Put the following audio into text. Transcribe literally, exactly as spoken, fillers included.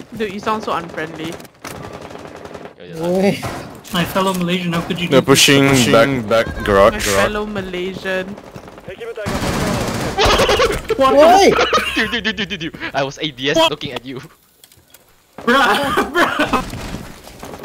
Dude, you sound so unfriendly. Oi. My fellow Malaysian, how could you They're do pushing this? back, back, garage, My garage. fellow Malaysian. What? Oi! Dude, dude, dude, dude, dude. I was A D S What? looking at you. Bruh, bruh.